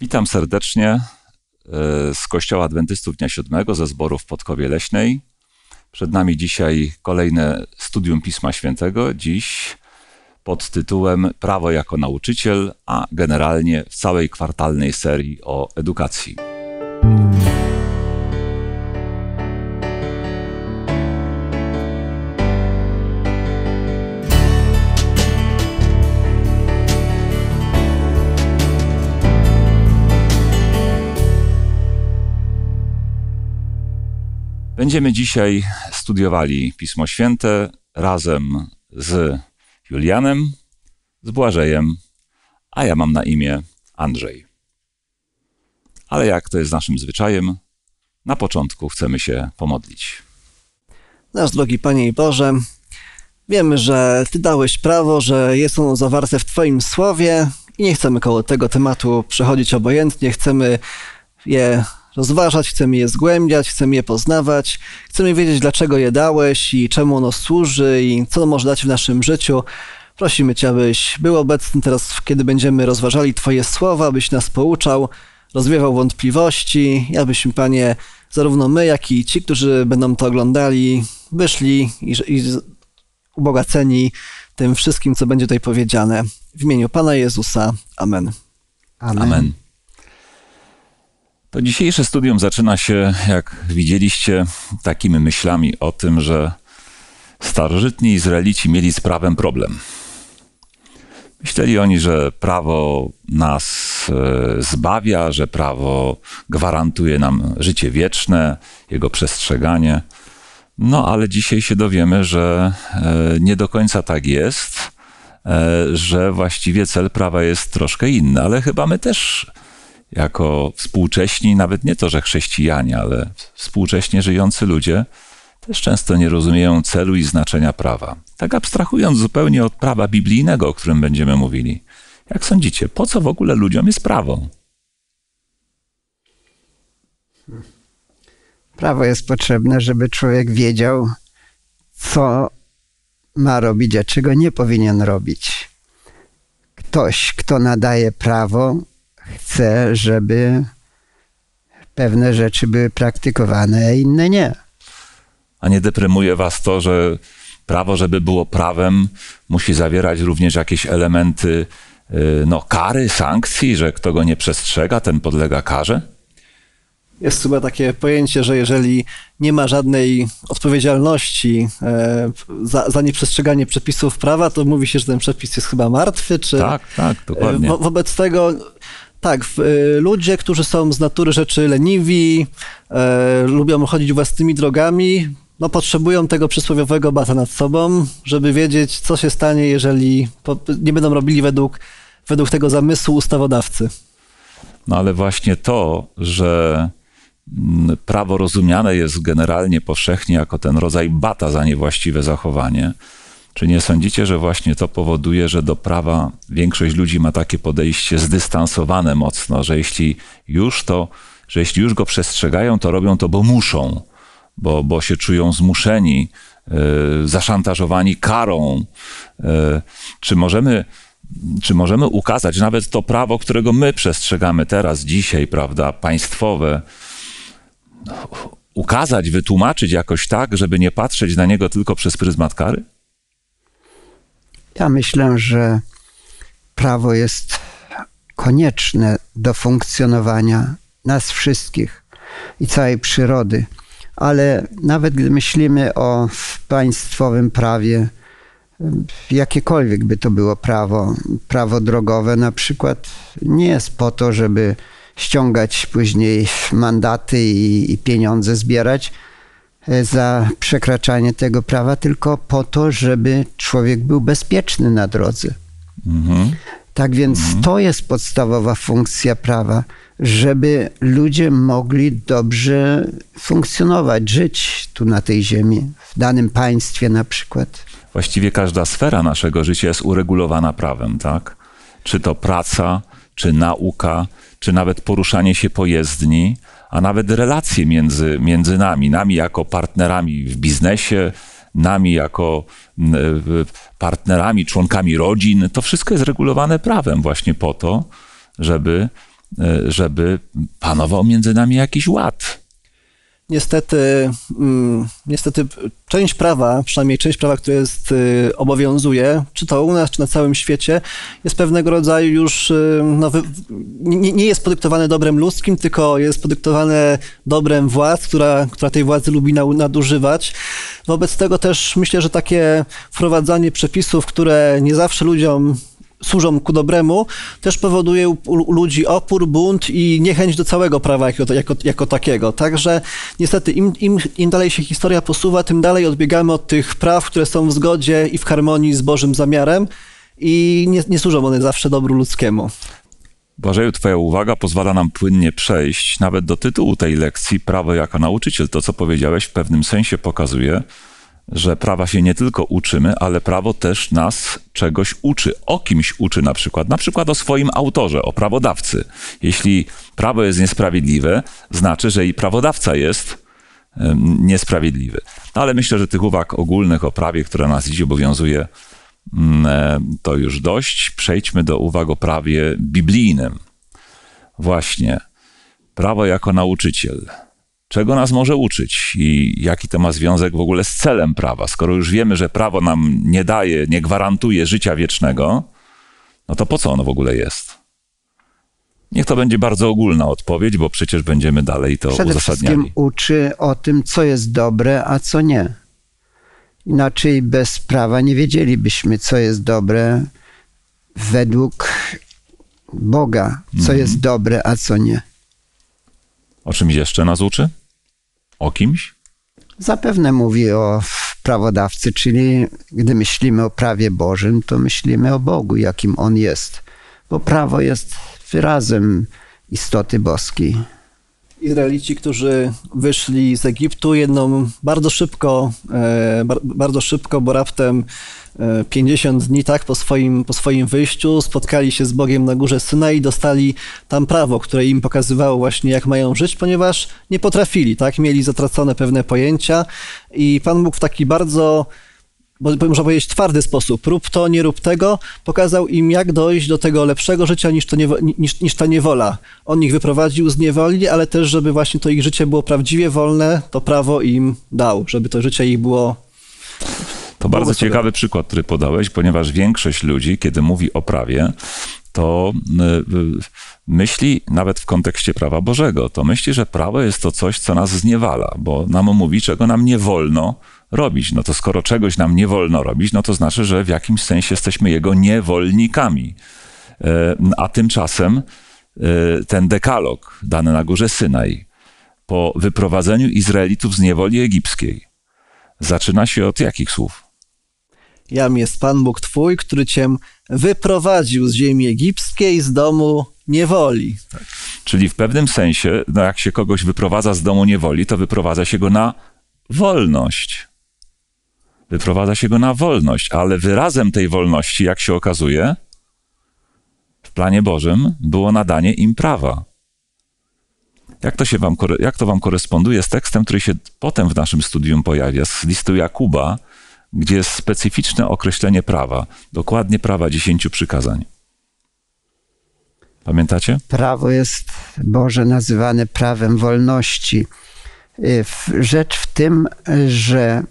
Witam serdecznie z Kościoła Adwentystów Dnia Siódmego ze zboru w Podkowie Leśnej. Przed nami dzisiaj kolejne studium Pisma Świętego, dziś pod tytułem Prawo jako nauczyciel, a generalnie w całej kwartalnej serii o edukacji. Będziemy dzisiaj studiowali Pismo Święte razem z Julianem, z Błażejem, a ja mam na imię Andrzej. Ale jak to jest naszym zwyczajem, na początku chcemy się pomodlić. Nasz drogi Panie i Boże, wiemy, że Ty dałeś prawo, że jest ono zawarte w Twoim Słowie i nie chcemy koło tego tematu przechodzić obojętnie, chcemy je rozważać, chcemy je zgłębiać, chcemy je poznawać, chcemy wiedzieć, dlaczego je dałeś i czemu ono służy i co ono może dać w naszym życiu. Prosimy Cię, abyś był obecny teraz, kiedy będziemy rozważali Twoje słowa, abyś nas pouczał, rozwiewał wątpliwości i abyśmy, Panie, zarówno my, jak i ci, którzy będą to oglądali, wyszli i ubogaceni tym wszystkim, co będzie tutaj powiedziane. W imieniu Pana Jezusa. Amen. Amen. To dzisiejsze studium zaczyna się, jak widzieliście, takimi myślami o tym, że starożytni Izraelici mieli z prawem problem. Myśleli oni, że prawo nas zbawia, że prawo gwarantuje nam życie wieczne, jego przestrzeganie. No ale dzisiaj się dowiemy, że nie do końca tak jest, że właściwie cel prawa jest troszkę inny, ale chyba my też jako współcześni, nawet nie to, że chrześcijanie, ale współcześnie żyjący ludzie też często nie rozumieją celu i znaczenia prawa. Tak abstrahując zupełnie od prawa biblijnego, o którym będziemy mówili. Jak sądzicie, po co w ogóle ludziom jest prawo? Prawo jest potrzebne, żeby człowiek wiedział, co ma robić, a czego nie powinien robić. Ktoś, kto nadaje prawo, chce, żeby pewne rzeczy były praktykowane, a inne nie. A nie deprymuje was to, że prawo, żeby było prawem, musi zawierać również jakieś elementy kary, sankcji, że kto go nie przestrzega, ten podlega karze? Jest chyba takie pojęcie, że jeżeli nie ma żadnej odpowiedzialności za nieprzestrzeganie przepisów prawa, to mówi się, że ten przepis jest chyba martwy, czy... Tak, dokładnie. Wobec tego... Tak, ludzie, którzy są z natury rzeczy leniwi, lubią chodzić własnymi drogami, potrzebują tego przysłowiowego bata nad sobą, żeby wiedzieć, co się stanie, jeżeli nie będą robili według tego zamysłu ustawodawcy. No ale właśnie to, że prawo rozumiane jest generalnie powszechnie jako ten rodzaj bata za niewłaściwe zachowanie, czy nie sądzicie, że właśnie to powoduje, że do prawa większość ludzi ma takie podejście zdystansowane mocno, że jeśli już go przestrzegają, to robią to, bo muszą, bo się czują zmuszeni, zaszantażowani karą. Czy możemy ukazać nawet to prawo, którego my przestrzegamy teraz, dzisiaj, prawda, państwowe, ukazać, wytłumaczyć jakoś tak, żeby nie patrzeć na niego tylko przez pryzmat kary? Ja myślę, że prawo jest konieczne do funkcjonowania nas wszystkich i całej przyrody. Ale nawet gdy myślimy o państwowym prawie, jakiekolwiek by to było prawo drogowe na przykład, nie jest po to, żeby ściągać później mandaty i pieniądze zbierać za przekraczanie tego prawa, tylko po to, żeby człowiek był bezpieczny na drodze. Tak więc to jest podstawowa funkcja prawa, żeby ludzie mogli dobrze funkcjonować, żyć tu na tej ziemi, w danym państwie na przykład. Właściwie każda sfera naszego życia jest uregulowana prawem, tak? Czy to praca, czy nauka, czy nawet poruszanie się po jezdni, a nawet relacje między nami jako partnerami w biznesie, nami jako partnerami, członkami rodzin. To wszystko jest regulowane prawem właśnie po to, żeby żeby panował między nami jakiś ład. Niestety część prawa, przynajmniej część prawa, które obowiązuje, czy to u nas, czy na całym świecie, jest pewnego rodzaju już, nie jest podyktowane dobrem ludzkim, tylko jest podyktowane dobrem władz, która tej władzy lubi nadużywać. Wobec tego też myślę, że takie wprowadzanie przepisów, które nie zawsze ludziom służą ku dobremu, też powoduje u ludzi opór, bunt i niechęć do całego prawa jako takiego. Także niestety im dalej się historia posuwa, tym dalej odbiegamy od tych praw, które są w zgodzie i w harmonii z Bożym zamiarem i nie służą one zawsze dobru ludzkiemu. Błażeju, twoja uwaga pozwala nam płynnie przejść nawet do tytułu tej lekcji Prawo jako nauczyciel. To, co powiedziałeś, w pewnym sensie pokazuje, że prawa się nie tylko uczymy, ale prawo też nas czegoś uczy. O kimś uczy na przykład o swoim autorze, o prawodawcy. Jeśli prawo jest niesprawiedliwe, znaczy, że i prawodawca jest niesprawiedliwy. No ale myślę, że tych uwag ogólnych o prawie, które nas dziś obowiązuje, to już dość. Przejdźmy do uwag o prawie biblijnym. Właśnie, prawo jako nauczyciel. Czego nas może uczyć i jaki to ma związek w ogóle z celem prawa? Skoro już wiemy, że prawo nam nie daje, nie gwarantuje życia wiecznego, no to po co ono w ogóle jest? Niech to będzie bardzo ogólna odpowiedź, bo przecież będziemy dalej to Przede uzasadniali. wszystkim uczy o tym, co jest dobre, a co nie. Inaczej bez prawa nie wiedzielibyśmy, co jest dobre według Boga, co jest dobre, a co nie. O czymś jeszcze nas uczy? O kimś? Zapewne mówi o prawodawcy, czyli gdy myślimy o prawie Bożym, to myślimy o Bogu, jakim On jest. Bo prawo jest wyrazem istoty boskiej. Izraelici, którzy wyszli z Egiptu, bardzo szybko, bo raptem 50 dni tak, po swoim wyjściu spotkali się z Bogiem na górze Synai i dostali tam prawo, które im pokazywało właśnie, jak mają żyć, ponieważ nie potrafili, tak, mieli zatracone pewne pojęcia i Pan Bóg w taki bardzo, bo można powiedzieć, twardy sposób, rób to, nie rób tego, pokazał im, jak dojść do tego lepszego życia niż ta niewola. On ich wyprowadził z niewoli, ale też, żeby właśnie to ich życie było prawdziwie wolne, to prawo im dał, żeby to życie ich było... To bardzo ciekawy przykład, który podałeś, ponieważ większość ludzi, kiedy mówi o prawie, to myśli, nawet w kontekście prawa Bożego, to myśli, że prawo jest to coś, co nas zniewala, bo nam mówi, czego nam nie wolno robić. No to skoro czegoś nam nie wolno robić, no to znaczy, że w jakimś sensie jesteśmy jego niewolnikami. A tymczasem ten dekalog dany na górze Synaj po wyprowadzeniu Izraelitów z niewoli egipskiej zaczyna się od jakich słów? Jam jest Pan Bóg Twój, który Cię wyprowadził z ziemi egipskiej, z domu niewoli. Tak. Czyli w pewnym sensie, no jak się kogoś wyprowadza z domu niewoli, to wyprowadza się go na wolność. Wyprowadza się go na wolność, ale wyrazem tej wolności, jak się okazuje, w planie Bożym było nadanie im prawa. Jak to wam koresponduje z tekstem, który się potem w naszym studium pojawia, z listu Jakuba, gdzie jest specyficzne określenie prawa, dokładnie prawa 10 przykazań. Pamiętacie? Prawo jest, Boże, nazywane prawem wolności. Rzecz w tym, że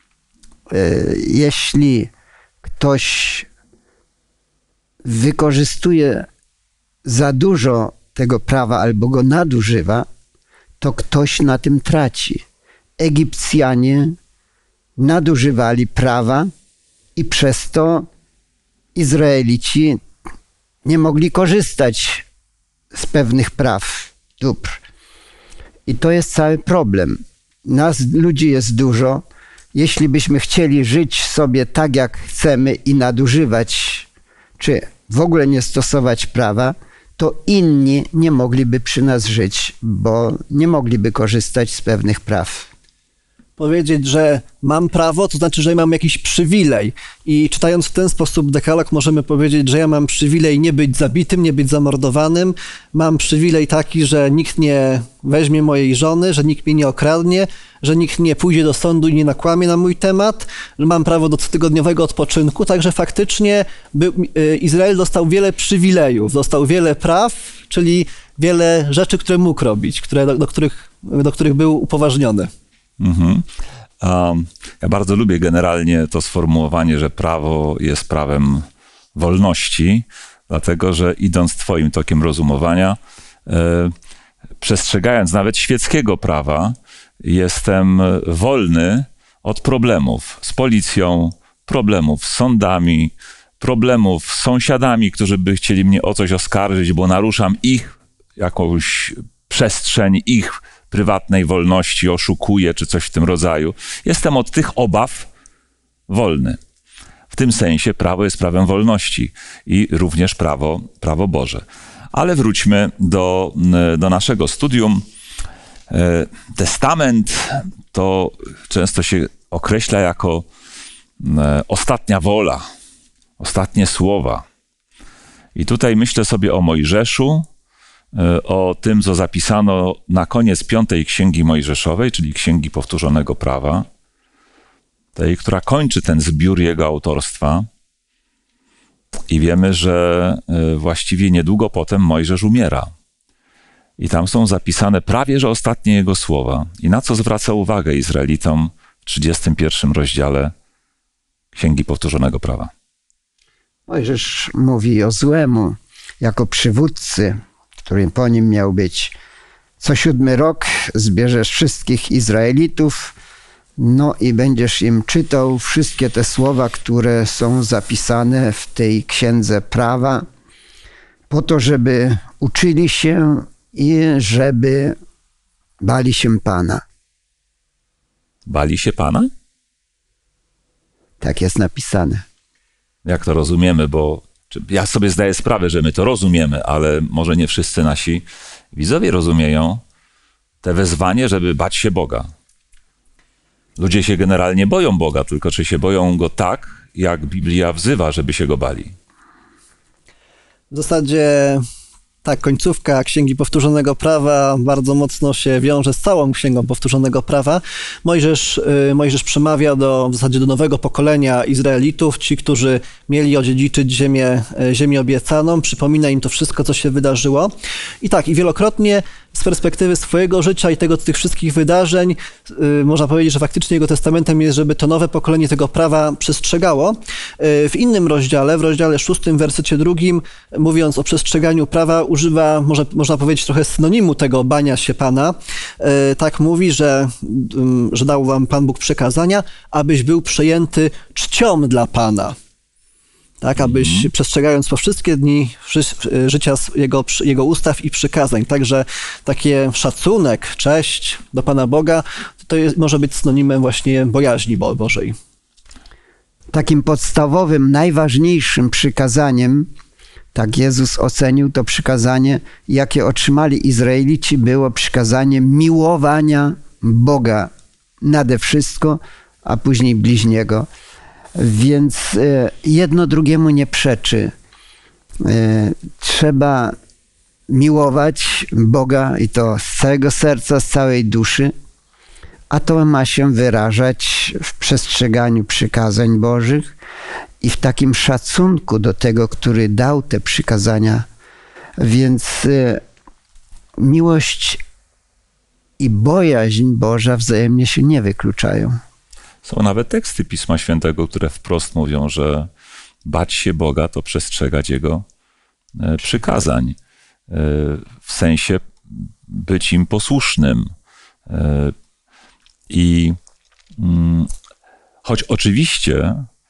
jeśli ktoś wykorzystuje za dużo tego prawa albo go nadużywa, to ktoś na tym traci. Egipcjanie nadużywali prawa i przez to Izraelici nie mogli korzystać z pewnych praw, dóbr. I to jest cały problem. Nas, ludzi, jest dużo. Jeśli byśmy chcieli żyć sobie tak, jak chcemy i nadużywać, czy w ogóle nie stosować prawa, to inni nie mogliby przy nas żyć, bo nie mogliby korzystać z pewnych praw. powiedzieć, że mam prawo, to znaczy, że mam jakiś przywilej. I czytając w ten sposób dekalog możemy powiedzieć, że ja mam przywilej nie być zabitym, nie być zamordowanym. Mam przywilej taki, że nikt nie weźmie mojej żony, że nikt mnie nie okradnie, że nikt nie pójdzie do sądu i nie nakłamie na mój temat, że mam prawo do cotygodniowego odpoczynku. Także faktycznie Izrael dostał wiele przywilejów, dostał wiele praw, czyli wiele rzeczy, które mógł robić, do których był upoważniony. Mhm. Ja bardzo lubię generalnie to sformułowanie, że prawo jest prawem wolności, dlatego że idąc twoim tokiem rozumowania, przestrzegając nawet świeckiego prawa, jestem wolny od problemów z policją, problemów z sądami, problemów z sąsiadami, którzy by chcieli mnie o coś oskarżyć, bo naruszam ich jakąś przestrzeń, ich prywatnej wolności, oszukuję, czy coś w tym rodzaju. Jestem od tych obaw wolny. W tym sensie prawo jest prawem wolności i również prawo Boże. Ale wróćmy do naszego studium. Testament to często się określa jako ostatnia wola, ostatnie słowa. I tutaj myślę sobie o Mojżeszu, o tym, co zapisano na koniec 5. Księgi Mojżeszowej, czyli Księgi Powtórzonego Prawa, tej, która kończy ten zbiór jego autorstwa. I wiemy, że właściwie niedługo potem Mojżesz umiera. I tam są zapisane prawie że ostatnie jego słowa. I na co zwraca uwagę Izraelitom w 31 rozdziale Księgi Powtórzonego Prawa? Mojżesz mówi o złemu jako przywódcy, którym po nim miał być. Co 7 rok zbierzesz wszystkich Izraelitów, no i będziesz im czytał wszystkie te słowa, które są zapisane w tej księdze prawa, po to, żeby uczyli się i żeby bali się Pana. Bali się Pana? Tak jest napisane. Jak to rozumiemy, bo ja sobie zdaję sprawę, że my to rozumiemy, ale może nie wszyscy nasi widzowie rozumieją te wezwanie, żeby bać się Boga. Ludzie się generalnie boją Boga, tylko czy się boją Go tak, jak Biblia wzywa, żeby się Go bali? W zasadzie ta końcówka Księgi Powtórzonego Prawa bardzo mocno się wiąże z całą Księgą Powtórzonego Prawa. Mojżesz przemawia w zasadzie do nowego pokolenia Izraelitów, ci, którzy mieli odziedziczyć ziemię obiecaną, przypomina im to wszystko, co się wydarzyło. I wielokrotnie z perspektywy swojego życia i tych wszystkich wydarzeń można powiedzieć, że faktycznie jego testamentem jest, żeby to nowe pokolenie tego prawa przestrzegało. W innym rozdziale, w rozdziale 6, w wersecie 2, mówiąc o przestrzeganiu prawa, używa, można powiedzieć, trochę synonimu tego bania się Pana. Tak mówi, że dał wam Pan Bóg przekazania, abyś był przejęty czcią dla Pana. Tak, abyś przestrzegając po wszystkie dni życia jego ustaw i przykazań. Także taki szacunek, cześć do Pana Boga, może być synonimem właśnie bojaźni Bożej. Takim podstawowym, najważniejszym przykazaniem, tak Jezus ocenił to przykazanie, jakie otrzymali Izraelici, było przykazanie miłowania Boga nade wszystko, a później bliźniego. Więc jedno drugiemu nie przeczy. Trzeba miłować Boga i to z całego serca, z całej duszy, a to ma się wyrażać w przestrzeganiu przykazań Bożych i w takim szacunku do tego, który dał te przykazania. Więc miłość i bojaźń Boża wzajemnie się nie wykluczają. Są nawet teksty Pisma Świętego, które wprost mówią, że bać się Boga to przestrzegać Jego przykazań. W sensie być im posłusznym. I choć oczywiście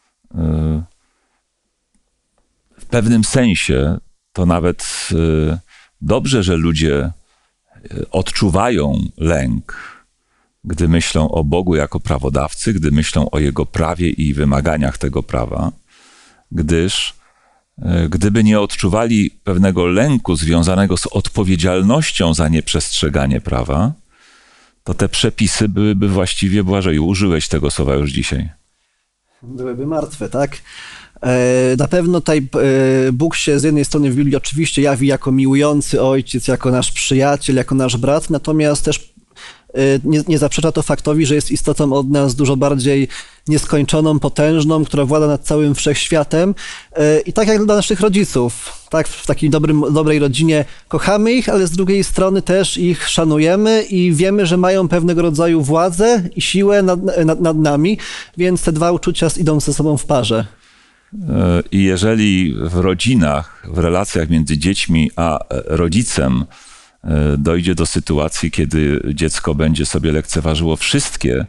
w pewnym sensie to nawet dobrze, że ludzie odczuwają lęk, gdy myślą o Bogu jako prawodawcy, gdy myślą o Jego prawie i wymaganiach tego prawa, gdyż gdyby nie odczuwali pewnego lęku związanego z odpowiedzialnością za nieprzestrzeganie prawa, to te przepisy byłyby właściwie, Błażeju, użyłeś tego słowa już dzisiaj. Byłyby martwe, tak? Na pewno tutaj Bóg się z jednej strony w Biblii oczywiście jawi jako miłujący ojciec, jako nasz przyjaciel, jako nasz brat, natomiast też nie zaprzecza to faktowi, że jest istotą od nas dużo bardziej nieskończoną, potężną, która włada nad całym wszechświatem. I tak jak dla naszych rodziców, tak, w takiej dobrej rodzinie kochamy ich, ale z drugiej strony też ich szanujemy i wiemy, że mają pewnego rodzaju władzę i siłę nad nami, więc te dwa uczucia idą ze sobą w parze. I jeżeli w rodzinach, w relacjach między dziećmi a rodzicem dojdzie do sytuacji, kiedy dziecko będzie sobie lekceważyło wszystkie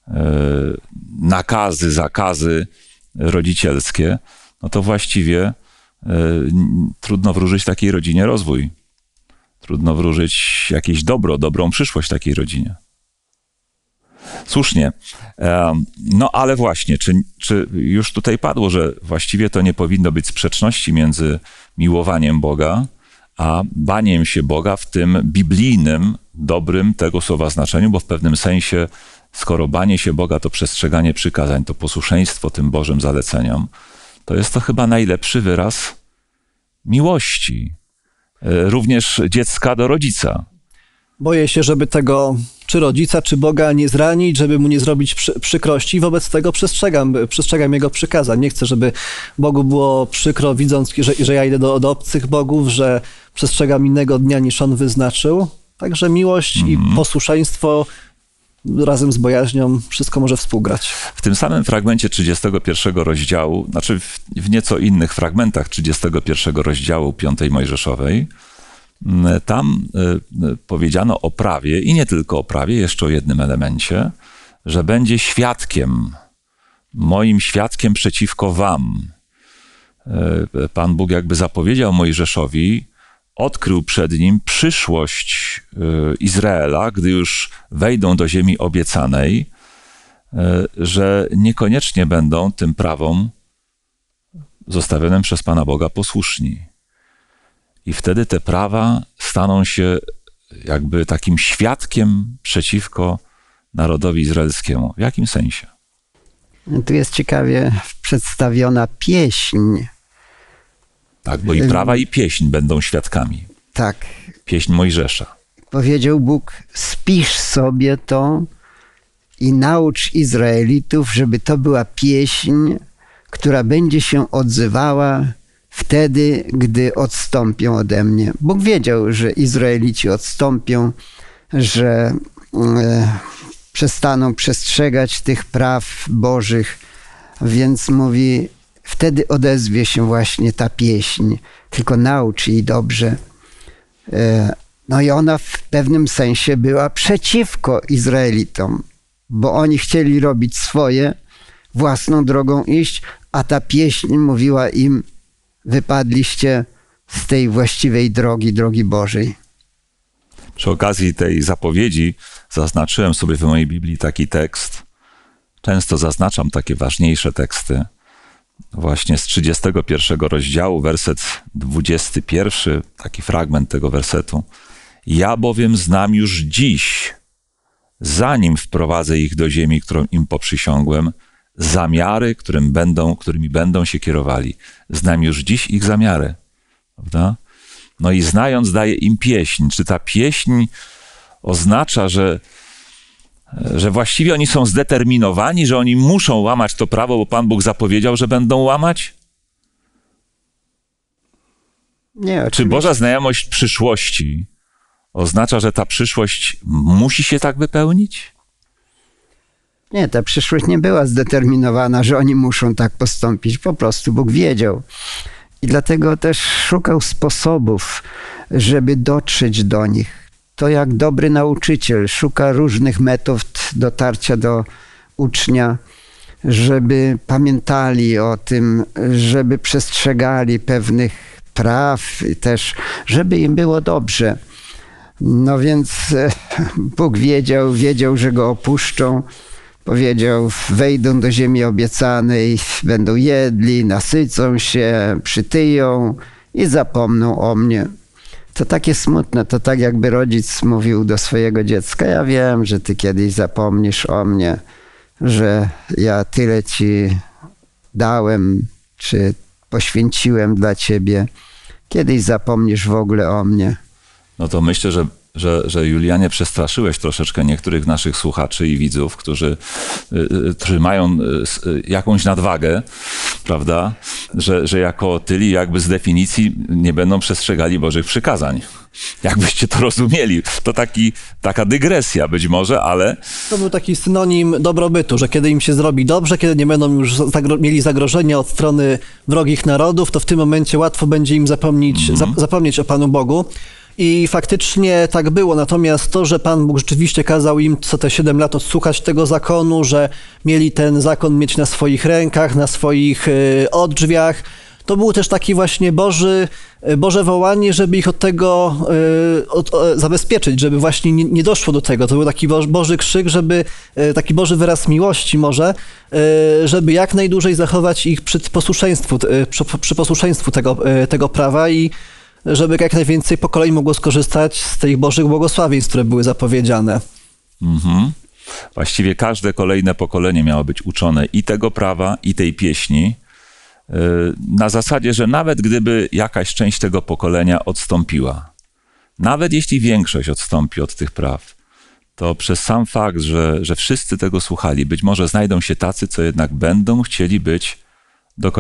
nakazy, zakazy rodzicielskie, no to właściwie trudno wróżyć takiej rodzinie rozwój. Trudno wróżyć jakieś dobrą przyszłość takiej rodzinie. Słusznie. No ale właśnie, czy już tutaj padło, że właściwie to nie powinno być sprzeczności między miłowaniem Boga a baniem się Boga w tym biblijnym, dobrym tego słowa znaczeniu, bo w pewnym sensie, skoro banie się Boga to przestrzeganie przykazań, to posłuszeństwo tym Bożym zaleceniom, to jest to chyba najlepszy wyraz miłości, również dziecka do rodzica. Boję się, żeby tego czy rodzica, czy Boga nie zranić, żeby mu nie zrobić przykrości. Wobec tego przestrzegam jego przykazań. Nie chcę, żeby Bogu było przykro, widząc, że ja idę do obcych bogów, że przestrzegam innego dnia niż on wyznaczył. Także miłość i posłuszeństwo razem z bojaźnią, wszystko może współgrać. W tym samym fragmencie 31 rozdziału, znaczy w nieco innych fragmentach 31 rozdziału 5 Mojżeszowej, tam powiedziano o prawie i nie tylko o prawie, jeszcze o jednym elemencie, że będzie świadkiem, moim świadkiem przeciwko wam. Pan Bóg jakby zapowiedział Mojżeszowi, odkrył przed nim przyszłość Izraela, gdy już wejdą do ziemi obiecanej, że niekoniecznie będą tym prawom zostawionym przez Pana Boga posłuszni. I wtedy te prawa staną się jakby takim świadkiem przeciwko narodowi izraelskiemu. W jakim sensie? Tu jest ciekawie przedstawiona pieśń. Tak, bo i prawa, i pieśń będą świadkami. Tak. Pieśń Mojżesza. Powiedział Bóg, spisz sobie to i naucz Izraelitów, żeby to była pieśń, która będzie się odzywała wtedy, gdy odstąpią ode mnie. Bóg wiedział, że Izraelici odstąpią, że przestaną przestrzegać tych praw Bożych, więc mówi, wtedy odezwie się właśnie ta pieśń, tylko naucz jej dobrze. No i ona w pewnym sensie była przeciwko Izraelitom, bo oni chcieli robić swoje, własną drogą iść, a ta pieśń mówiła im, wypadliście z tej właściwej drogi Bożej. Przy okazji tej zapowiedzi zaznaczyłem sobie w mojej Biblii taki tekst. Często zaznaczam takie ważniejsze teksty. Właśnie z 31 rozdziału, werset 21, taki fragment tego wersetu. Ja bowiem znam już dziś, zanim wprowadzę ich do ziemi, którą im poprzysiągłem, zamiary, którymi będą się kierowali. Znam już dziś ich zamiary. Prawda? No i znając, daje im pieśń. Czy ta pieśń oznacza, że właściwie oni są zdeterminowani, że oni muszą łamać to prawo, bo Pan Bóg zapowiedział, że będą łamać? Nie, oczywiście. Czy Boża znajomość przyszłości oznacza, że ta przyszłość musi się tak wypełnić? Nie, ta przyszłość nie była zdeterminowana, że oni muszą tak postąpić. Po prostu Bóg wiedział. I dlatego też szukał sposobów, żeby dotrzeć do nich. To jak dobry nauczyciel szuka różnych metod dotarcia do ucznia, żeby pamiętali o tym, żeby przestrzegali pewnych praw i też, żeby im było dobrze. No więc Bóg wiedział, że go opuszczą. Powiedział, wejdą do ziemi obiecanej, będą jedli, nasycą się, przytyją i zapomną o mnie. To takie smutne, to tak jakby rodzic mówił do swojego dziecka: ja wiem, że ty kiedyś zapomnisz o mnie, że ja tyle ci dałem, czy poświęciłem dla ciebie. Kiedyś zapomnisz w ogóle o mnie. No to myślę, że Julianie przestraszyłeś troszeczkę niektórych naszych słuchaczy i widzów, którzy mają jakąś nadwagę, prawda? Że jako tyli jakby z definicji nie będą przestrzegali Bożych przykazań. Jakbyście to rozumieli. To taka dygresja być może, ale... To był taki synonim dobrobytu, że kiedy im się zrobi dobrze, kiedy nie będą już mieli zagrożenia od strony wrogich narodów, to w tym momencie łatwo będzie im zapomnieć o Panu Bogu. I faktycznie tak było, natomiast to, że Pan Bóg rzeczywiście kazał im co te 7 lat odsłuchać tego zakonu, że mieli ten zakon mieć na swoich rękach, na swoich odrzwiach, to był też taki właśnie Boże wołanie, żeby ich od tego zabezpieczyć, żeby właśnie nie doszło do tego. To był taki Boży krzyk, taki Boży wyraz miłości może, żeby jak najdłużej zachować ich przy posłuszeństwu tego prawa i żeby jak najwięcej pokoleń mogło skorzystać z tych Bożych błogosławieństw, które były zapowiedziane. Właściwie każde kolejne pokolenie miało być uczone i tego prawa, i tej pieśni, na zasadzie, że nawet gdyby jakaś część tego pokolenia odstąpiła, nawet jeśli większość odstąpi od tych praw, to przez sam fakt, że wszyscy tego słuchali, być może znajdą się tacy, co jednak będą chcieli być do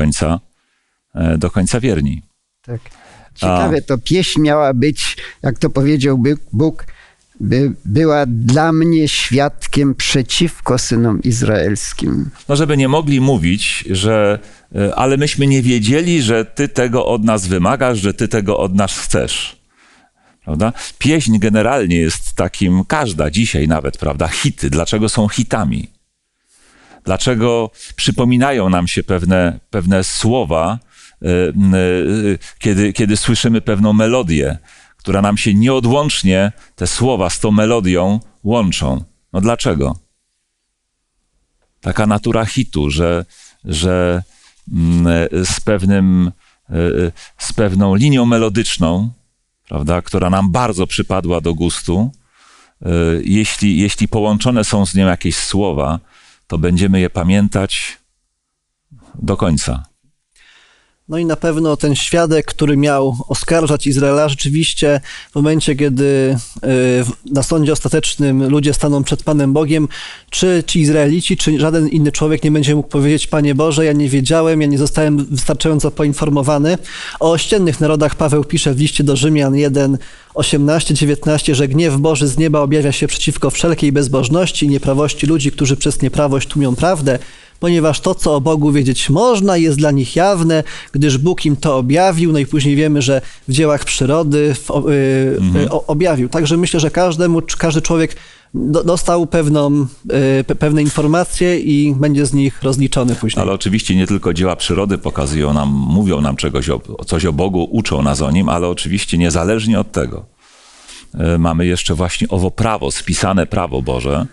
końca wierni. Tak. Ciekawe, to pieśń miała być, jak to powiedział Bóg, była dla mnie świadkiem przeciwko synom izraelskim. No, żeby nie mogli mówić, że ale myśmy nie wiedzieli, że ty tego od nas wymagasz, że ty tego od nas chcesz. Prawda? Pieśń generalnie jest takim, każda dzisiaj nawet, prawda, hity. Dlaczego są hitami? Dlaczego przypominają nam się pewne słowa, kiedy słyszymy pewną melodię, która nam się nieodłącznie, te słowa z tą melodią łączą. No dlaczego? Taka natura hitu, że z pewną linią melodyczną, prawda, która nam bardzo przypadła do gustu, jeśli połączone są z nią jakieś słowa, to będziemy je pamiętać do końca. No i na pewno ten świadek, który miał oskarżać Izraela, rzeczywiście w momencie, kiedy na sądzie ostatecznym ludzie staną przed Panem Bogiem, czy ci Izraelici, czy żaden inny człowiek nie będzie mógł powiedzieć: Panie Boże, ja nie wiedziałem, ja nie zostałem wystarczająco poinformowany. O ościennych narodach Paweł pisze w liście do Rzymian 1, 18-19, że gniew Boży z nieba objawia się przeciwko wszelkiej bezbożności i nieprawości ludzi, którzy przez nieprawość tłumią prawdę, ponieważ to, co o Bogu wiedzieć można, jest dla nich jawne, gdyż Bóg im to objawił. No i później wiemy, że w dziełach przyrody objawił. Także myślę, że każdy człowiek dostał pewne informacje i będzie z nich rozliczony później. Ale oczywiście nie tylko dzieła przyrody pokazują nam, mówią nam coś o Bogu, uczą nas o Nim, ale oczywiście niezależnie od tego mamy jeszcze właśnie owo prawo, spisane prawo Boże,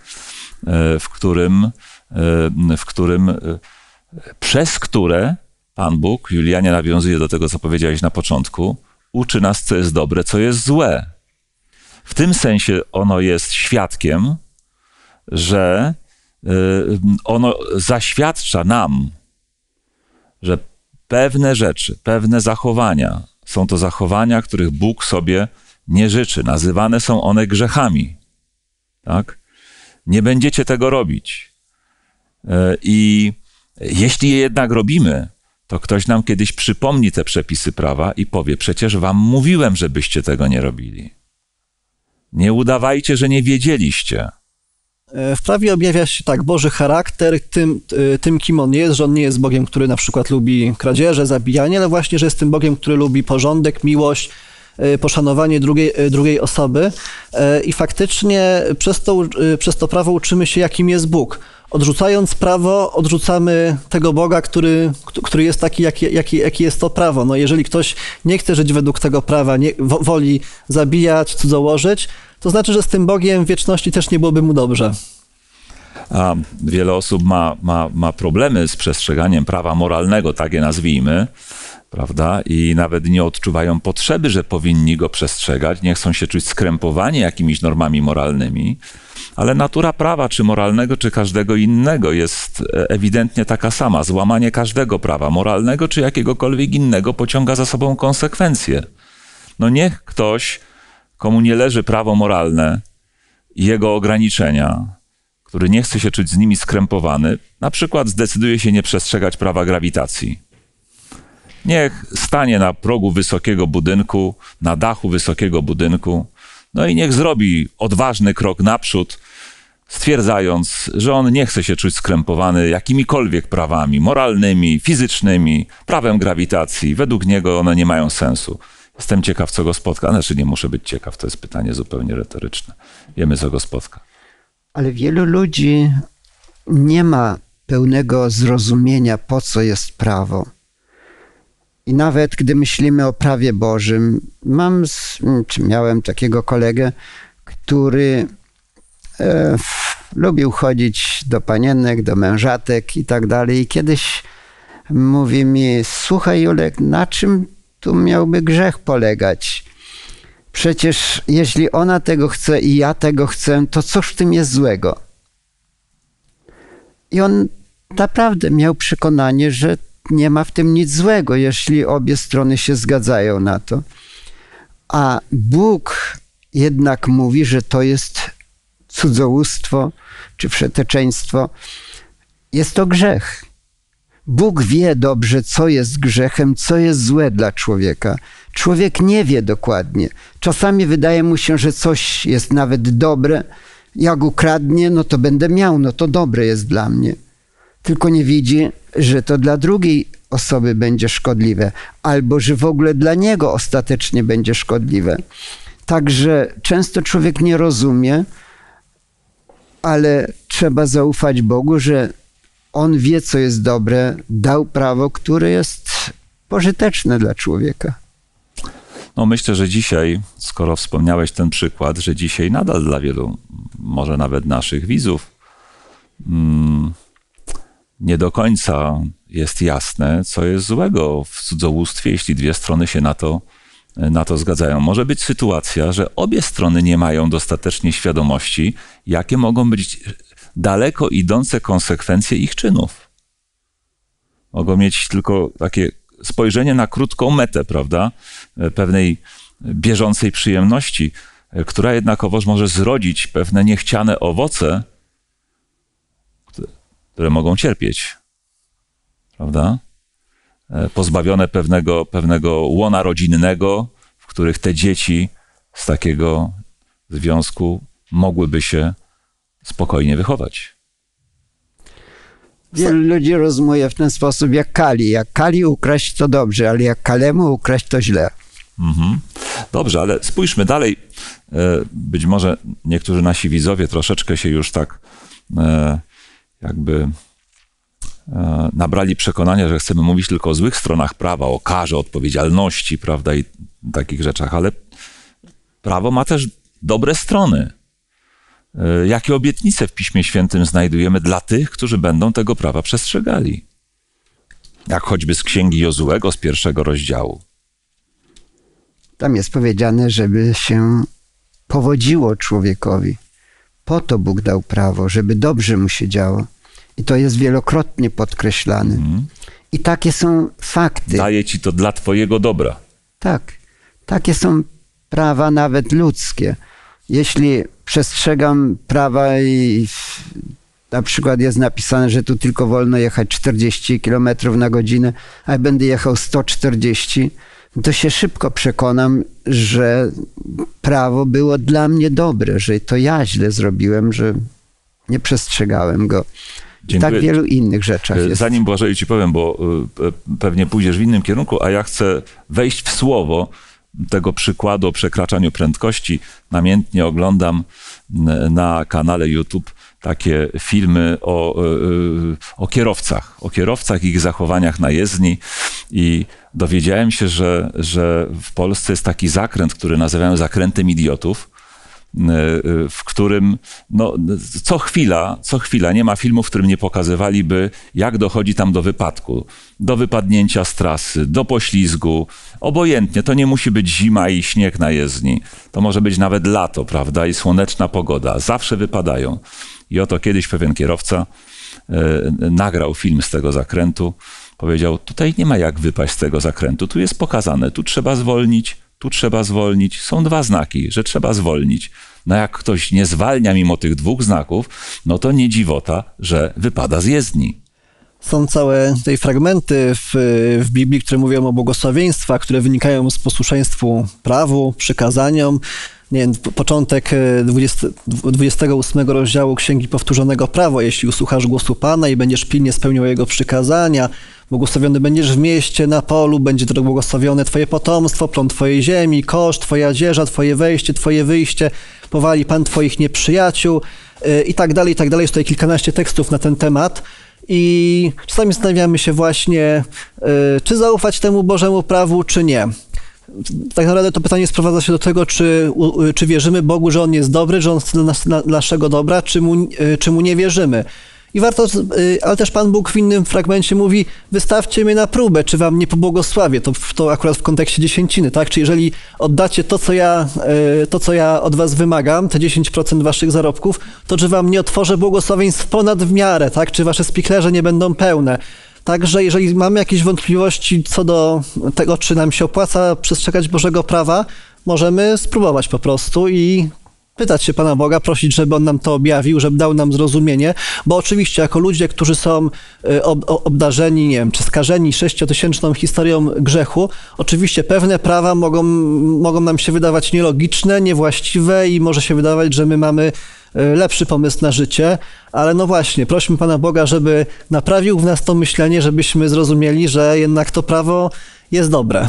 przez które Pan Bóg, Julianie, nawiązuje do tego, co powiedziałeś na początku, uczy nas, co jest dobre, co jest złe. W tym sensie ono jest świadkiem, że ono zaświadcza nam, że pewne rzeczy, pewne zachowania są to zachowania, których Bóg sobie nie życzy. Nazywane są one grzechami. Tak? Nie będziecie tego robić. I jeśli je jednak robimy, to ktoś nam kiedyś przypomni te przepisy prawa i powie: przecież wam mówiłem, żebyście tego nie robili. Nie udawajcie, że nie wiedzieliście. W prawie objawia się tak Boży charakter tym, kim On jest, że On nie jest Bogiem, który na przykład lubi kradzieże, zabijanie, ale właśnie, że jest tym Bogiem, który lubi porządek, miłość, poszanowanie drugiej osoby. I faktycznie przez to prawo uczymy się, jakim jest Bóg. Odrzucając prawo, odrzucamy tego Boga, który jest taki, jaki jest to prawo. No jeżeli ktoś nie chce żyć według tego prawa, woli zabijać, cudzołożyć, to znaczy, że z tym Bogiem w wieczności też nie byłoby mu dobrze. A wiele osób ma problemy z przestrzeganiem prawa moralnego, tak je nazwijmy, prawda? I nawet nie odczuwają potrzeby, że powinni go przestrzegać, nie chcą się czuć skrępowani jakimiś normami moralnymi, ale natura prawa, czy moralnego, czy każdego innego jest ewidentnie taka sama. Złamanie każdego prawa, moralnego, czy jakiegokolwiek innego, pociąga za sobą konsekwencje. No niech ktoś, komu nie leży prawo moralne i jego ograniczenia, który nie chce się czuć z nimi skrępowany, na przykład zdecyduje się nie przestrzegać prawa grawitacji. Niech stanie na progu wysokiego budynku, na dachu wysokiego budynku, no i niech zrobi odważny krok naprzód, stwierdzając, że on nie chce się czuć skrępowany jakimikolwiek prawami moralnymi, fizycznymi, prawem grawitacji. Według niego one nie mają sensu. Jestem ciekaw, co go spotka. Znaczy nie muszę być ciekaw, to jest pytanie zupełnie retoryczne. Wiemy, co go spotka. Ale wielu ludzi nie ma pełnego zrozumienia, po co jest prawo. I nawet gdy myślimy o prawie Bożym, miałem takiego kolegę, który lubił chodzić do panienek, do mężatek i tak dalej. I kiedyś mówi mi: słuchaj, Julek, na czym tu miałby grzech polegać? Przecież jeśli ona tego chce i ja tego chcę, to cóż w tym jest złego? I on naprawdę miał przekonanie, że nie ma w tym nic złego, jeśli obie strony się zgadzają na to. A Bóg jednak mówi, że to jest cudzołóstwo czy wszeteczeństwo. Jest to grzech. Bóg wie dobrze, co jest grzechem, co jest złe dla człowieka. Człowiek nie wie dokładnie. Czasami wydaje mu się, że coś jest nawet dobre. Jak ukradnie, no to będę miał, no to dobre jest dla mnie. Tylko nie widzi, że to dla drugiej osoby będzie szkodliwe, albo że w ogóle dla niego ostatecznie będzie szkodliwe. Także często człowiek nie rozumie, ale trzeba zaufać Bogu, że On wie, co jest dobre, dał prawo, które jest pożyteczne dla człowieka. No myślę, że dzisiaj, skoro wspomniałeś ten przykład, że dzisiaj nadal dla wielu, może nawet naszych widzów, nie do końca jest jasne, co jest złego w cudzołóstwie, jeśli dwie strony się na to zgadzają. Może być sytuacja, że obie strony nie mają dostatecznie świadomości, jakie mogą być daleko idące konsekwencje ich czynów. Mogą mieć tylko takie spojrzenie na krótką metę, prawda? Pewnej bieżącej przyjemności, która jednakowoż może zrodzić pewne niechciane owoce, które mogą cierpieć, prawda? Pozbawione pewnego łona rodzinnego, w których te dzieci z takiego związku mogłyby się spokojnie wychować. Wielu ludzi rozumie w ten sposób jak Kali. Jak Kali ukraść, to dobrze, ale jak Kalemu ukraść, to źle. Dobrze, ale spójrzmy dalej. Być może niektórzy nasi widzowie troszeczkę się już tak jakby nabrali przekonania, że chcemy mówić tylko o złych stronach prawa, o karze, odpowiedzialności, prawda, i takich rzeczach, ale prawo ma też dobre strony. Jakie obietnice w Piśmie Świętym znajdujemy dla tych, którzy będą tego prawa przestrzegali? Jak choćby z Księgi Jozuego, z 1 rozdziału. Tam jest powiedziane, żeby się powodziło człowiekowi. Po to Bóg dał prawo, żeby dobrze mu się działo. I to jest wielokrotnie podkreślane. I takie są fakty. Daje ci to dla twojego dobra. Tak. Takie są prawa nawet ludzkie. Jeśli przestrzegam prawa i na przykład jest napisane, że tu tylko wolno jechać 40 km na godzinę, a ja będę jechał 140, to się szybko przekonam, że prawo było dla mnie dobre, że to ja źle zrobiłem, że nie przestrzegałem go. Dziękuję. Tak w wielu innych rzeczach jest. Zanim Błażeju ci powiem, bo pewnie pójdziesz w innym kierunku, a ja chcę wejść w słowo tego przykładu o przekraczaniu prędkości. Namiętnie oglądam na kanale YouTube takie filmy o kierowcach i ich zachowaniach na jezdni i dowiedziałem się, że w Polsce jest taki zakręt, który nazywają zakrętem idiotów. w którym no, co chwila nie ma filmu, w którym nie pokazywaliby, jak dochodzi tam do wypadku, do wypadnięcia z trasy, do poślizgu. Obojętnie, to nie musi być zima i śnieg na jezdni. To może być nawet lato, prawda, i słoneczna pogoda. Zawsze wypadają. I oto kiedyś pewien kierowca nagrał film z tego zakrętu. Powiedział, tutaj nie ma jak wypaść z tego zakrętu. Tu jest pokazane, tu trzeba zwolnić, tu trzeba zwolnić. Są 2 znaki, że trzeba zwolnić. No jak ktoś nie zwalnia mimo tych 2 znaków, no to nie dziwota, że wypada z jezdni. Są całe tej fragmenty w Biblii, które mówią o błogosławieństwach, które wynikają z posłuszeństwu prawu, przykazaniom. Nie wiem, początek 28 rozdziału Księgi Powtórzonego Prawa. Jeśli usłuchasz głosu Pana i będziesz pilnie spełniał Jego przykazania, błogosławiony będziesz w mieście, na polu, będzie to błogosławione Twoje potomstwo, plon Twojej ziemi, kosz, Twoja dzieża, Twoje wejście, Twoje wyjście, powali Pan Twoich nieprzyjaciół i tak dalej, i tak dalej. Jest tutaj kilkanaście tekstów na ten temat. I czasami zastanawiamy się właśnie, czy zaufać temu Bożemu prawu, czy nie. Tak naprawdę to pytanie sprowadza się do tego, czy wierzymy Bogu, że On jest dobry, że On chce dla naszego dobra, czy Mu nie wierzymy. I warto, ale też Pan Bóg w innym fragmencie mówi, wystawcie mnie na próbę, czy wam nie pobłogosławię. To akurat w kontekście dziesięciny, tak? Czy jeżeli oddacie to, co ja od was wymagam, te 10% waszych zarobków, to czy wam nie otworzę błogosławieństw ponad w miarę, tak? Czy wasze spichlerze nie będą pełne. Także jeżeli mamy jakieś wątpliwości co do tego, czy nam się opłaca przestrzegać Bożego prawa, możemy spróbować po prostu i pytać się Pana Boga, prosić, żeby On nam to objawił, żeby dał nam zrozumienie, bo oczywiście jako ludzie, którzy są obdarzeni, nie wiem, czy skażeni 6-tysięczną historią grzechu, oczywiście pewne prawa mogą nam się wydawać nielogiczne, niewłaściwe i może się wydawać, że my mamy lepszy pomysł na życie, ale no właśnie, prośmy Pana Boga, żeby naprawił w nas to myślenie, żebyśmy zrozumieli, że jednak to prawo jest dobre.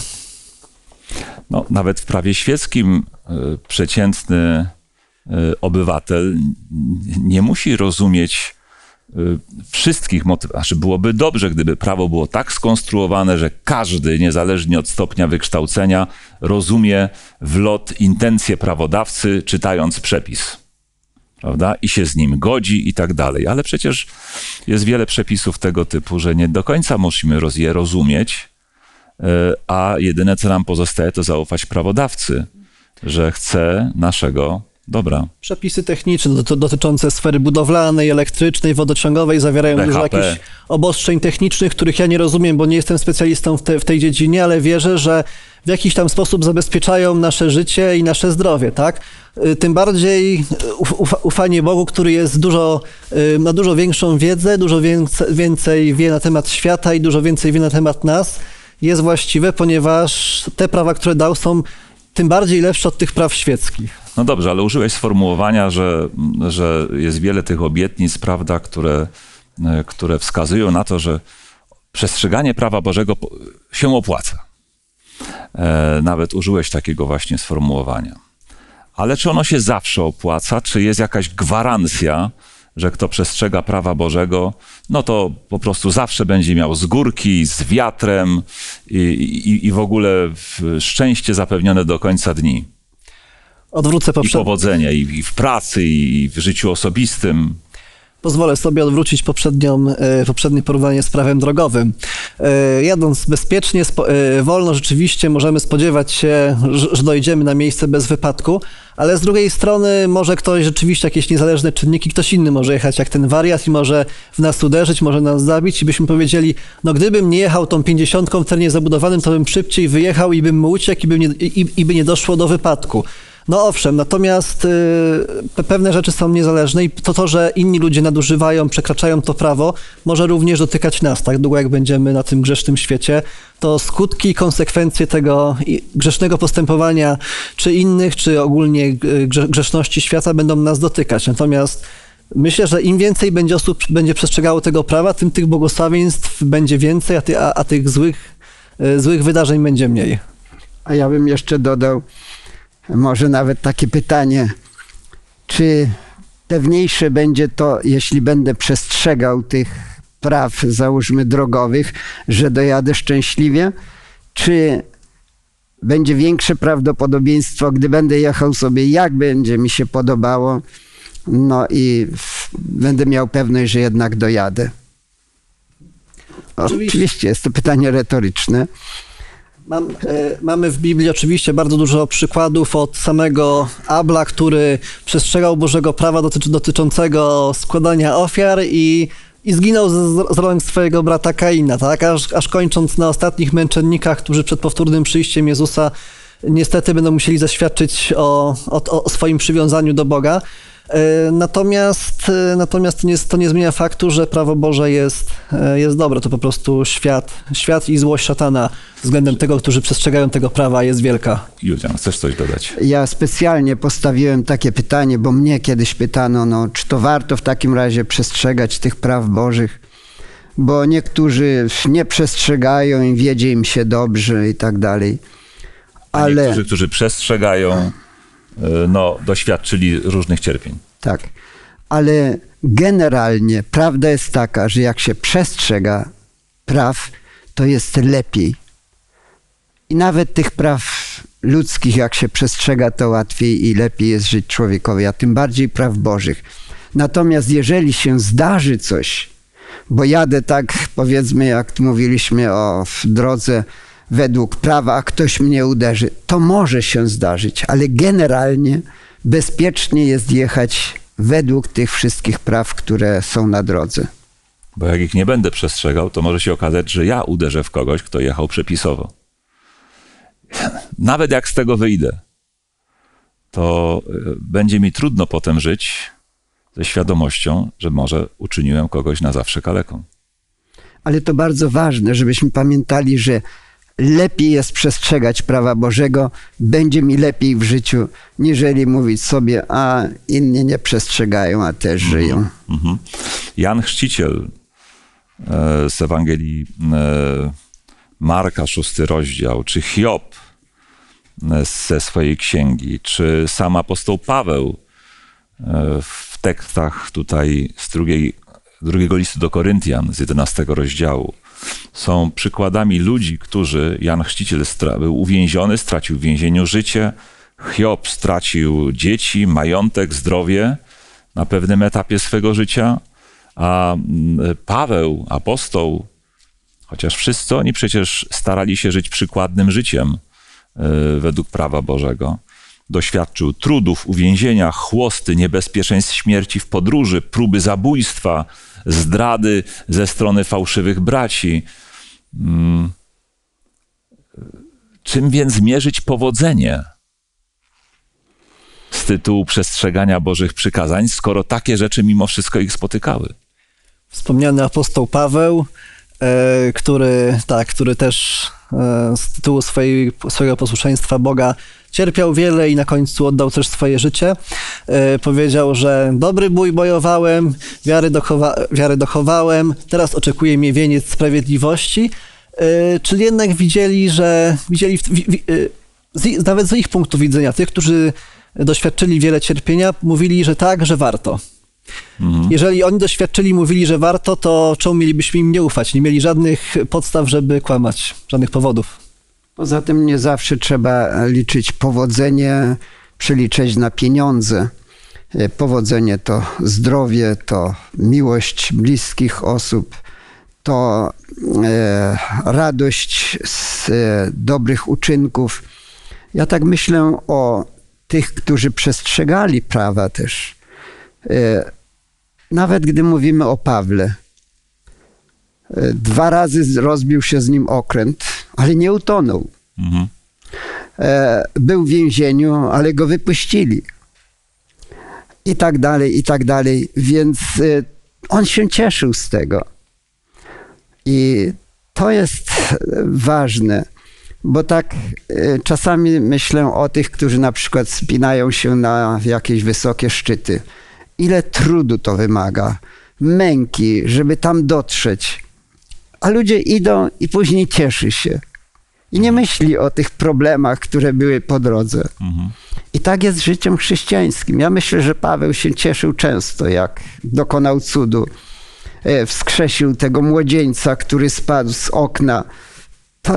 No, nawet w prawie świeckim przeciętny obywatel nie musi rozumieć wszystkich motywów. Znaczy byłoby dobrze, gdyby prawo było tak skonstruowane, że każdy, niezależnie od stopnia wykształcenia, rozumie w lot intencje prawodawcy, czytając przepis. Prawda? I się z nim godzi i tak dalej. Ale przecież jest wiele przepisów tego typu, że nie do końca musimy je rozumieć, a jedyne, co nam pozostaje, to zaufać prawodawcy, że chce naszego dobra. Przepisy techniczne dotyczące sfery budowlanej, elektrycznej, wodociągowej zawierają BHP. dużo jakichś obostrzeń technicznych, których ja nie rozumiem, bo nie jestem specjalistą w tej dziedzinie, ale wierzę, że w jakiś tam sposób zabezpieczają nasze życie i nasze zdrowie, tak? Tym bardziej ufanie Bogu, który jest ma dużo większą wiedzę, dużo więcej wie na temat świata i dużo więcej wie na temat nas, jest właściwe, ponieważ te prawa, które dał, są tym bardziej lepsze od tych praw świeckich. No dobrze, ale użyłeś sformułowania, że jest wiele tych obietnic, prawda, które wskazują na to, że przestrzeganie prawa Bożego się opłaca. Nawet użyłeś takiego właśnie sformułowania. Ale czy ono się zawsze opłaca? Czy jest jakaś gwarancja, że kto przestrzega prawa Bożego, no to po prostu zawsze będzie miał z górki, z wiatrem i w ogóle szczęście zapewnione do końca dni. Odwrócę I powodzenie i w pracy, i w życiu osobistym. Pozwolę sobie odwrócić poprzednie porównanie z prawem drogowym. Jadąc bezpiecznie, wolno rzeczywiście możemy spodziewać się, że dojdziemy na miejsce bez wypadku, ale z drugiej strony może ktoś rzeczywiście, jakieś niezależne czynniki, ktoś inny może jechać jak ten wariat i może w nas uderzyć, może nas zabić i byśmy powiedzieli, no gdybym nie jechał tą 50 w terenie zabudowanym, to bym szybciej wyjechał i bym mu uciekł i by nie doszło do wypadku. No owszem, natomiast pewne rzeczy są niezależne i to, że inni ludzie nadużywają, przekraczają to prawo, może również dotykać nas, tak długo jak będziemy na tym grzesznym świecie, to skutki i konsekwencje tego grzesznego postępowania, czy innych, czy ogólnie grzeszności świata będą nas dotykać. Natomiast myślę, że im więcej będzie osób będzie przestrzegało tego prawa, tym tych błogosławieństw będzie więcej, a tych złych wydarzeń będzie mniej. A ja bym jeszcze dodał, może nawet takie pytanie, czy pewniejsze będzie to, jeśli będę przestrzegał tych praw, załóżmy drogowych, że dojadę szczęśliwie, czy będzie większe prawdopodobieństwo, gdy będę jechał sobie, jak będzie mi się podobało, no i będę miał pewność, że jednak dojadę. Oczywiście jest to pytanie retoryczne. Mamy w Biblii oczywiście bardzo dużo przykładów od samego Abla, który przestrzegał Bożego prawa dotyczącego składania ofiar i zginął z rąk swojego brata Kaina, tak? Aż kończąc na ostatnich męczennikach, którzy przed powtórnym przyjściem Jezusa niestety będą musieli zaświadczyć o swoim przywiązaniu do Boga. Natomiast to nie zmienia faktu, że prawo Boże jest dobre. To po prostu świat i złość szatana względem tego, którzy przestrzegają tego prawa, jest wielka. Julian, chcesz coś dodać? Ja specjalnie postawiłem takie pytanie, bo mnie kiedyś pytano, no, czy to warto w takim razie przestrzegać tych praw Bożych, bo niektórzy nie przestrzegają i wiedzie im się dobrze i tak dalej. Ale niektórzy, którzy przestrzegają, no, doświadczyli różnych cierpień. Tak, ale generalnie prawda jest taka, że jak się przestrzega praw, to jest lepiej. I nawet tych praw ludzkich, jak się przestrzega, to łatwiej i lepiej jest żyć człowiekowi, a tym bardziej praw Bożych. Natomiast jeżeli się zdarzy coś, bo jadę tak, powiedzmy, jak mówiliśmy o drodze według prawa, a ktoś mnie uderzy, to może się zdarzyć, ale generalnie bezpiecznie jest jechać według tych wszystkich praw, które są na drodze. Bo jak ich nie będę przestrzegał, to może się okazać, że ja uderzę w kogoś, kto jechał przepisowo. Nawet jak z tego wyjdę, to będzie mi trudno potem żyć ze świadomością, że może uczyniłem kogoś na zawsze kaleką. Ale to bardzo ważne, żebyśmy pamiętali, że lepiej jest przestrzegać prawa Bożego, będzie mi lepiej w życiu, niżeli mówić sobie, a inni nie przestrzegają, a też żyją. Jan Chrzciciel z Ewangelii Marka, 6 rozdział, czy Hiob ze swojej księgi, czy sam apostoł Paweł w tekstach tutaj z drugiego listu do Koryntian z 11 rozdziału są przykładami ludzi, którzy, Jan Chrzciciel był uwięziony, stracił w więzieniu życie, Hiob stracił dzieci, majątek, zdrowie na pewnym etapie swego życia, a Paweł, apostoł, chociaż wszyscy oni przecież starali się żyć przykładnym życiem według prawa Bożego, doświadczył trudów, uwięzienia, chłosty, niebezpieczeństw śmierci w podróży, próby zabójstwa, zdrady ze strony fałszywych braci. Czym więc mierzyć powodzenie z tytułu przestrzegania Bożych przykazań, skoro takie rzeczy mimo wszystko ich spotykały? Wspomniany apostoł Paweł, który też z tytułu swojego posłuszeństwa Boga cierpiał wiele i na końcu oddał też swoje życie. Powiedział, że dobry bój bojowałem, wiary dochowałem, teraz oczekuje mnie wieniec sprawiedliwości. Czyli jednak widzieli nawet z ich punktu widzenia, tych, którzy doświadczyli wiele cierpienia, mówili, że tak, że warto. Jeżeli oni doświadczyli, mówili, że warto, to czemu mielibyśmy im nie ufać? Nie mieli żadnych podstaw, żeby kłamać, żadnych powodów. Poza tym nie zawsze trzeba liczyć powodzenie, przeliczyć na pieniądze. Powodzenie to zdrowie, to miłość bliskich osób, to radość z dobrych uczynków. Ja tak myślę o tych, którzy przestrzegali prawa też. Nawet gdy mówimy o Pawle, 2 razy rozbił się z nim okręt, ale nie utonął. Był w więzieniu, ale go wypuścili. I tak dalej, i tak dalej. Więc on się cieszył z tego. I to jest ważne, bo tak czasami myślę o tych, którzy na przykład spinają się na jakieś wysokie szczyty. Ile trudu to wymaga, męki, żeby tam dotrzeć. A ludzie idą i później cieszy się. I nie myśli o tych problemach, które były po drodze. I tak jest z życiem chrześcijańskim. Ja myślę, że Paweł się cieszył często, jak dokonał cudu. Wskrzesił tego młodzieńca, który spadł z okna.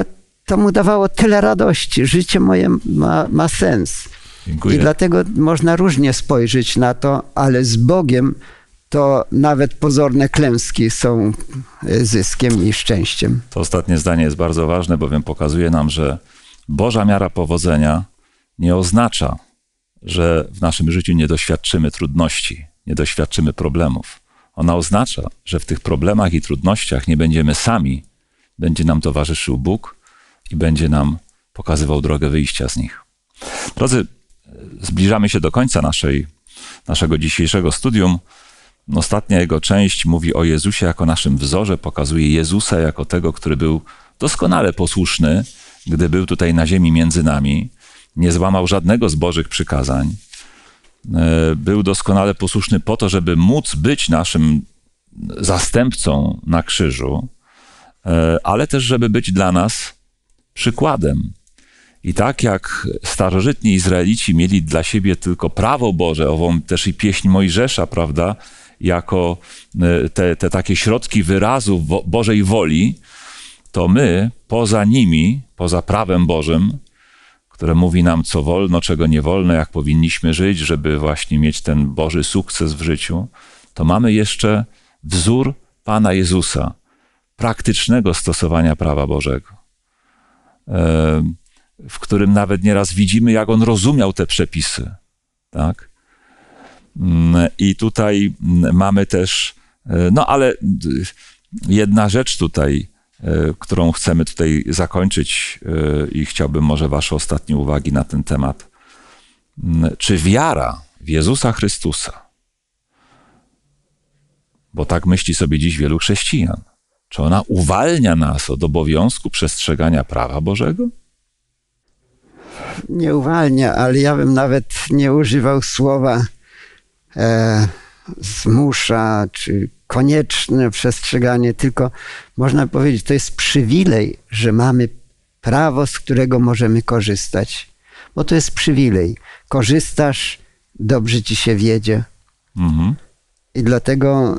to mu dawało tyle radości. Życie moje ma sens. Dziękuję. I dlatego można różnie spojrzeć na to, ale z Bogiem to nawet pozorne klęski są zyskiem i szczęściem. To ostatnie zdanie jest bardzo ważne, bowiem pokazuje nam, że Boża miara powodzenia nie oznacza, że w naszym życiu nie doświadczymy trudności, nie doświadczymy problemów. Ona oznacza, że w tych problemach i trudnościach nie będziemy sami, będzie nam towarzyszył Bóg i będzie nam pokazywał drogę wyjścia z nich. Drodzy, zbliżamy się do końca naszego dzisiejszego studium. Ostatnia jego część mówi o Jezusie jako naszym wzorze, pokazuje Jezusa jako tego, który był doskonale posłuszny, gdy był tutaj na ziemi między nami, nie złamał żadnego z Bożych przykazań. Był doskonale posłuszny po to, żeby móc być naszym zastępcą na krzyżu, ale też, żeby być dla nas przykładem. I tak jak starożytni Izraelici mieli dla siebie tylko prawo Boże, ową też i pieśń Mojżesza, prawda, jako te takie środki wyrazu Bożej woli, to my poza nimi, poza prawem Bożym, które mówi nam, co wolno, czego nie wolno, jak powinniśmy żyć, żeby właśnie mieć ten Boży sukces w życiu, to mamy jeszcze wzór Pana Jezusa, praktycznego stosowania prawa Bożego, w którym nawet nieraz widzimy, jak On rozumiał te przepisy, tak? I tutaj mamy też, no ale jedna rzecz tutaj, którą chcemy tutaj zakończyć i chciałbym może wasze ostatnie uwagi na ten temat. Czy wiara w Jezusa Chrystusa, bo tak myśli sobie dziś wielu chrześcijan, czy ona uwalnia nas od obowiązku przestrzegania prawa Bożego? Nie uwalnia, ale ja bym nawet nie używał słowa zmusza, czy konieczne przestrzeganie, tylko można powiedzieć, to jest przywilej, że mamy prawo, z którego możemy korzystać. Bo to jest przywilej. Korzystasz, dobrze ci się wiedzie. Mhm. I dlatego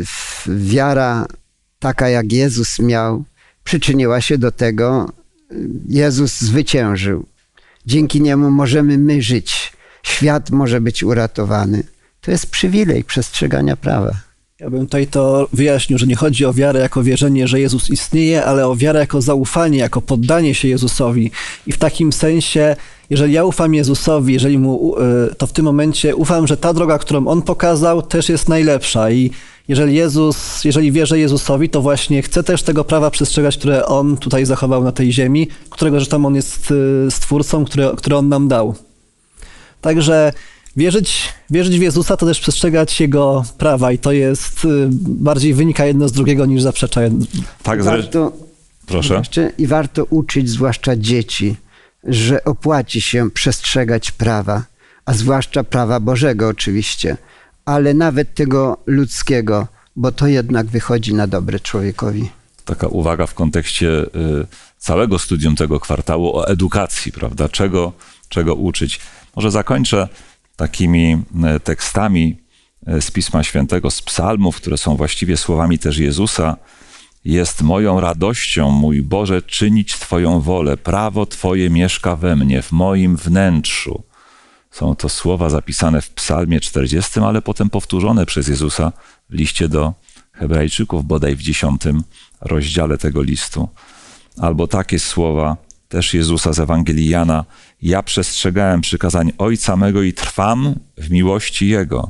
wiara taka, jak Jezus miał, przyczyniła się do tego. Jezus zwyciężył. Dzięki niemu możemy my żyć. Świat może być uratowany. To jest przywilej przestrzegania prawa. Ja bym tutaj to wyjaśnił, że nie chodzi o wiarę jako wierzenie, że Jezus istnieje, ale o wiarę jako zaufanie, jako poddanie się Jezusowi. I w takim sensie, jeżeli ja ufam Jezusowi, to w tym momencie ufam, że ta droga, którą On pokazał, też jest najlepsza. I jeżeli wierzę Jezusowi, to właśnie chcę też tego prawa przestrzegać, które On tutaj zachował na tej ziemi, którego zresztą On jest stwórcą, które On nam dał. Także wierzyć w Jezusa to też przestrzegać Jego prawa i to jest, bardziej wynika jedno z drugiego niż zaprzecza jedno. Tak, proszę. I warto uczyć, zwłaszcza dzieci, że opłaci się przestrzegać prawa, a zwłaszcza prawa Bożego oczywiście, ale nawet tego ludzkiego, bo to jednak wychodzi na dobre człowiekowi. Taka uwaga w kontekście całego studium tego kwartału o edukacji, prawda? Czego uczyć. Może zakończę takimi tekstami z Pisma Świętego, z psalmów, które są właściwie słowami też Jezusa. Jest moją radością, mój Boże, czynić Twoją wolę. Prawo Twoje mieszka we mnie, w moim wnętrzu. Są to słowa zapisane w Psalmie 40, ale potem powtórzone przez Jezusa w liście do Hebrajczyków, bodaj w 10 rozdziale tego listu. Albo takie słowa też Jezusa z Ewangelii Jana. Ja przestrzegałem przykazań Ojca mego i trwam w miłości Jego.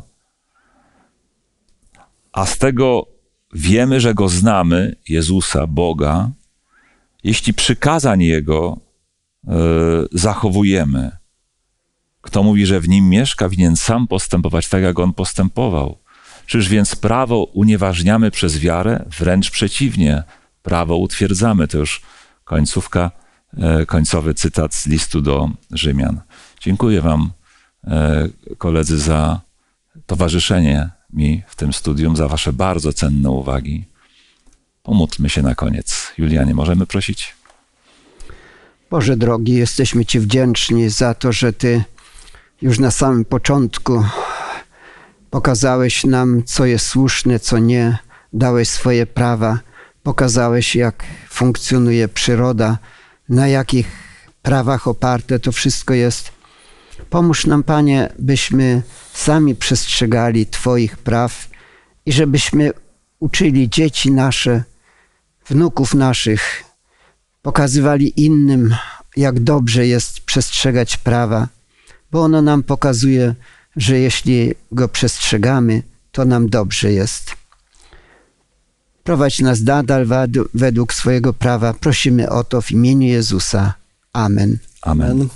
A z tego wiemy, że Go znamy, Jezusa, Boga, jeśli przykazań Jego zachowujemy. Kto mówi, że w Nim mieszka, winien sam postępować tak, jak On postępował. Czyż więc prawo unieważniamy przez wiarę? Wręcz przeciwnie, prawo utwierdzamy. To już końcowy cytat z listu do Rzymian. Dziękuję wam, koledzy, za towarzyszenie mi w tym studium, za wasze bardzo cenne uwagi. Pomódlmy się na koniec. Julianie, możemy prosić? Boże drogi, jesteśmy Ci wdzięczni za to, że Ty już na samym początku pokazałeś nam, co jest słuszne, co nie. Dałeś swoje prawa, pokazałeś, jak funkcjonuje przyroda, na jakich prawach oparte to wszystko jest. Pomóż nam, Panie, byśmy sami przestrzegali Twoich praw i żebyśmy uczyli dzieci nasze, wnuków naszych, pokazywali innym, jak dobrze jest przestrzegać prawa, bo ono nam pokazuje, że jeśli go przestrzegamy, to nam dobrze jest. Prowadź nas nadal według swojego prawa. Prosimy o to w imieniu Jezusa. Amen. Amen.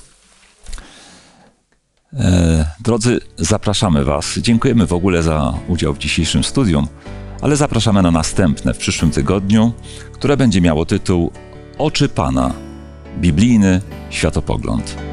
Drodzy, zapraszamy Was. Dziękujemy w ogóle za udział w dzisiejszym studium, ale zapraszamy na następne w przyszłym tygodniu, które będzie miało tytuł Oczy Pana. Biblijny światopogląd.